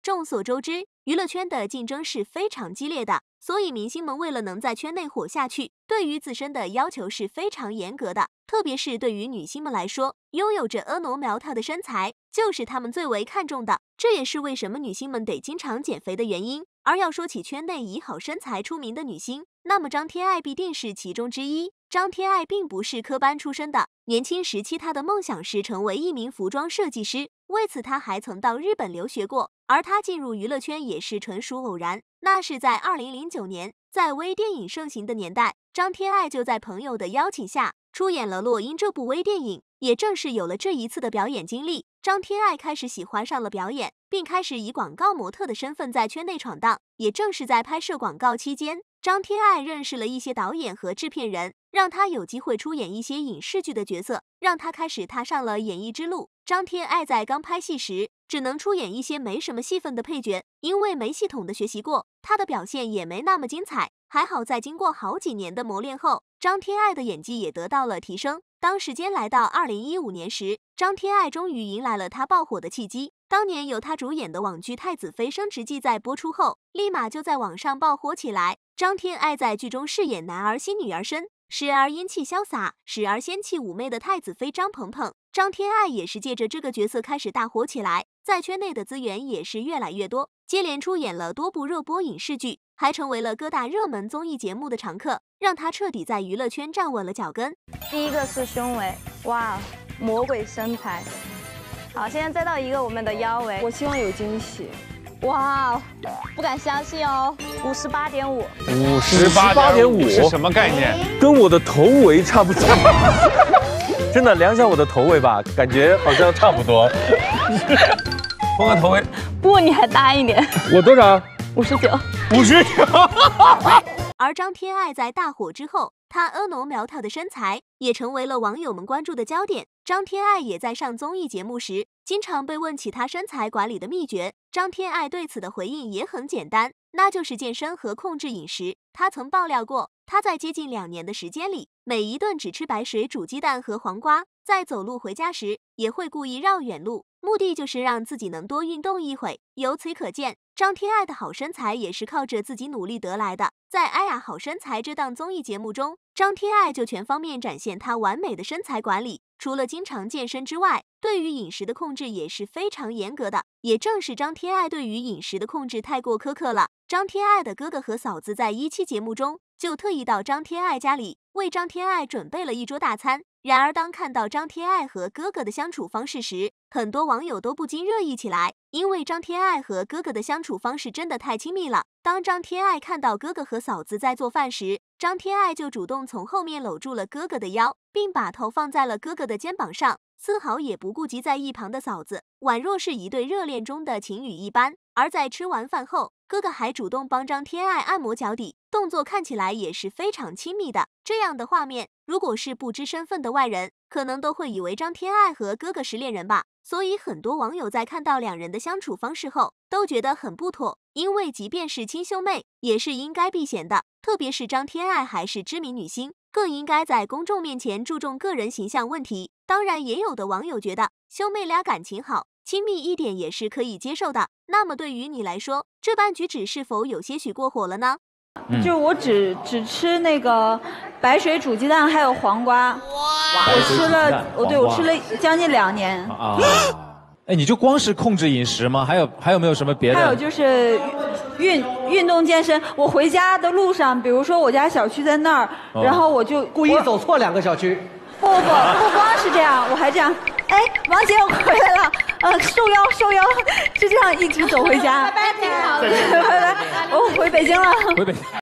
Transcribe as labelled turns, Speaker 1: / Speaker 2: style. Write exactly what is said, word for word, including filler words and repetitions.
Speaker 1: 众所周知，娱乐圈的竞争是非常激烈的，所以明星们为了能在圈内活下去，对于自身的要求是非常严格的。特别是对于女星们来说，拥有着婀娜苗条的身材，就是她们最为看重的。这也是为什么女星们得经常减肥的原因。而要说起圈内以好身材出名的女星，那么张天爱必定是其中之一。张天爱并不是科班出身的，年轻时期她的梦想是成为一名服装设计师，为此她还曾到日本留学过。而她进入娱乐圈也是纯属偶然，那是在二零零九年，在微电影盛行的年代，张天爱就在朋友的邀请下出演了《落英》这部微电影。也正是有了这一次的表演经历，张天爱开始喜欢上了表演，并开始以广告模特的身份在圈内闯荡。也正是在拍摄广告期间，张天爱认识了一些导演和制片人，让她有机会出演一些影视剧的角色，让她开始踏上了演艺之路。张天爱在刚拍戏时，只能出演一些没什么戏份的配角，因为没系统的学习过，她的表现也没那么精彩。还好在经过好几年的磨练后，张天爱的演技也得到了提升。当时间来到二零一五年时，张天爱终于迎来了她爆火的契机。当年由她主演的网剧《太子妃升职记》在播出后，立马就在网上爆火起来。张天爱在剧中饰演男儿心女儿身，时而英气潇洒，时而仙气妩媚的太子妃张鹏鹏。张天爱也是借着这个角色开始大火起来，在圈内的资源也是越来越多，接连出演了多部热播影视剧，还成为了各大热门综艺节目的常客，让她彻底在娱乐圈站稳了脚跟。
Speaker 2: 第一个是胸围，哇，魔鬼身材。好，现在再到一个我们的腰围，
Speaker 3: 我希望有惊喜。
Speaker 2: 哇，不敢相信哦，五十八点五，
Speaker 4: 五十八点五是什么概念？
Speaker 5: 跟我的头围差不多。真的量一下我的头围吧，感觉好像差不多。
Speaker 4: 峰哥头围，
Speaker 2: 不，你还大一点。
Speaker 5: 我多少？
Speaker 2: 五十九。
Speaker 5: 五十九。
Speaker 1: 而张天爱在大火之后，她婀娜苗条的身材也成为了网友们关注的焦点。张天爱也在上综艺节目时，经常被问起她身材管理的秘诀。张天爱对此的回应也很简单，那就是健身和控制饮食。她曾爆料过，她在接近两年的时间里，每一顿只吃白水煮鸡蛋和黄瓜，在走路回家时也会故意绕远路，目的就是让自己能多运动一会。由此可见，张天爱的好身材也是靠着自己努力得来的。在《哎呀好身材》这档综艺节目中，张天爱就全方面展现她完美的身材管理。除了经常健身之外，对于饮食的控制也是非常严格的。也正是张天爱对于饮食的控制太过苛刻了，张天爱的哥哥和嫂子在一期节目中就特意到张天爱家里，为张天爱准备了一桌大餐。然而当看到张天爱和哥哥的相处方式时，很多网友都不禁热议起来，因为张天爱和哥哥的相处方式真的太亲密了。当张天爱看到哥哥和嫂子在做饭时，张天爱就主动从后面搂住了哥哥的腰，并把头放在了哥哥的肩膀上，丝毫也不顾及在一旁的嫂子，宛若是一对热恋中的情侣一般。而在吃完饭后，哥哥还主动帮张天爱按摩脚底，动作看起来也是非常亲密的。这样的画面，如果是不知身份的外人，可能都会以为张天爱和哥哥是恋人吧。所以很多网友在看到两人的相处方式后，都觉得很不妥，因为即便是亲兄妹，也是应该避嫌的。特别是张天爱还是知名女星，更应该在公众面前注重个人形象问题。当然，也有的网友觉得兄妹俩感情好，亲密一点也是可以接受的。那么对于你来说，这般举止是否有些许过火了呢？
Speaker 3: 嗯、就我只只吃那个白水煮鸡蛋，还有黄瓜。哇！我吃了，我对我吃了将近两年。
Speaker 6: 啊！哎，你就光是控制饮食吗？还有还有没有什么别的？
Speaker 3: 还有就是运运动健身。我回家的路上，比如说我家小区在那儿，哦、然后我就
Speaker 7: 故意走错两个小区。
Speaker 3: 不不不，不光是这样，我还这样。哎，王姐，我回来了，呃，收腰收腰，就这样一直走回家。
Speaker 2: 拜拜，你好，
Speaker 3: 拜拜，我回北京了。
Speaker 6: 回北京。